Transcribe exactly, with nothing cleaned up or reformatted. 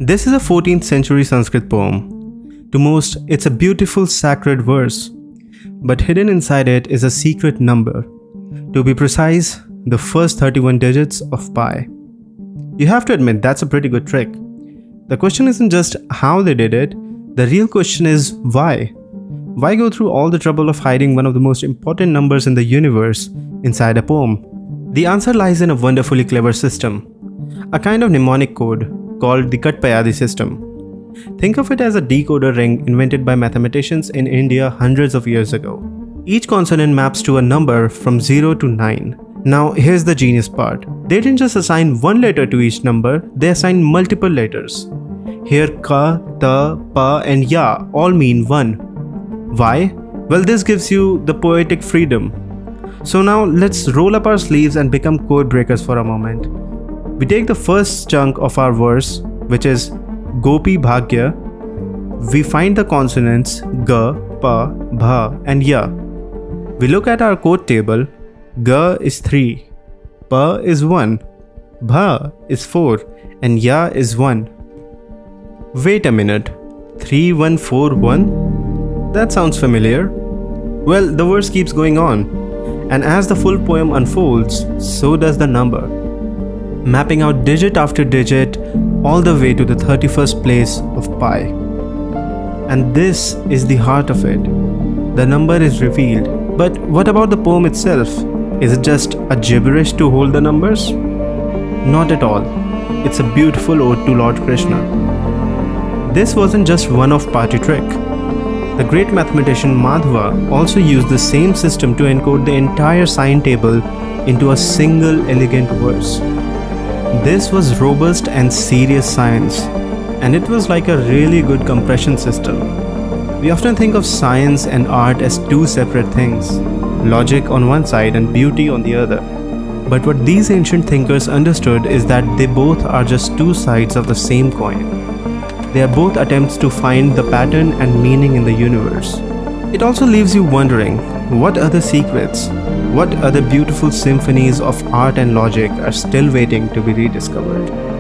This is a fourteenth century Sanskrit poem. To most, it's a beautiful sacred verse, but hidden inside it is a secret number. To be precise, the first thirty-one digits of pi. You have to admit that's a pretty good trick. The question isn't just how they did it, the real question is why. Why go through all the trouble of hiding one of the most important numbers in the universe inside a poem? The answer lies in a wonderfully clever system, a kind of mnemonic code called the Katpayadi system. Think of it as a decoder ring invented by mathematicians in India hundreds of years ago. Each consonant maps to a number from zero to nine. Now here's the genius part. They didn't just assign one letter to each number, they assigned multiple letters. Here ka, ta, pa and ya all mean one. Why? Well, this gives you the poetic freedom. So now let's roll up our sleeves and become code breakers for a moment. We take the first chunk of our verse, which is Gopi Bhagya. We find the consonants Ga, Pa, Bha and Ya. We look at our code table. Ga is three, Pa is one, Bha is four and Ya is one. Wait a minute, three one four one? That sounds familiar. Well, the verse keeps going on, and as the full poem unfolds, so does the number, mapping out digit after digit all the way to the thirty-first place of pi. And this is the heart of it. The number is revealed. But what about the poem itself? Is it just a gibberish to hold the numbers? Not at all. It's a beautiful ode to Lord Krishna. This wasn't just one-off party trick. The great mathematician Madhava also used the same system to encode the entire sine table into a single elegant verse. This was robust and serious science, and it was like a really good compression system. We often think of science and art as two separate things, logic on one side and beauty on the other. But what these ancient thinkers understood is that they both are just two sides of the same coin. They are both attempts to find the pattern and meaning in the universe. It also leaves you wondering, what other secrets, what other beautiful symphonies of art and logic are still waiting to be rediscovered?